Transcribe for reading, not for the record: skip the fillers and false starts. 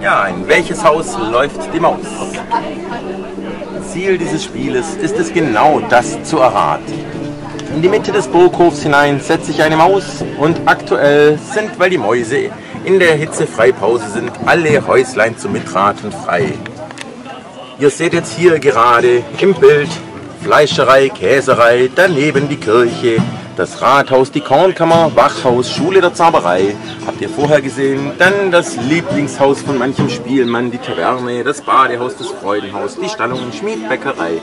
Ja, in welches Haus läuft die Maus? Ziel dieses Spieles ist es genau das zu erraten. In die Mitte des Burghofs hinein setzt sich eine Maus und aktuell sind, weil die Mäuse in der Hitzefreipause sind, alle Häuslein zum Mitraten frei. Ihr seht jetzt hier gerade im Bild Fleischerei, Käserei, daneben die Kirche, das Rathaus, die Kornkammer, Wachhaus, Schule der Zauberei. Habt ihr vorher gesehen? Dann das Lieblingshaus von manchem Spielmann, die Taverne, das Badehaus, das Freudenhaus, die Stallung, Schmied, Bäckerei.